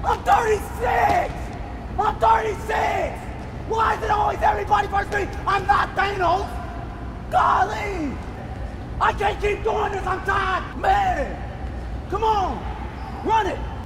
I'm 36! I'm 36! Why is it always everybody versus me? I'm not Thanos! Golly! I can't keep doing this, I'm tired! Man! Come on! Run it!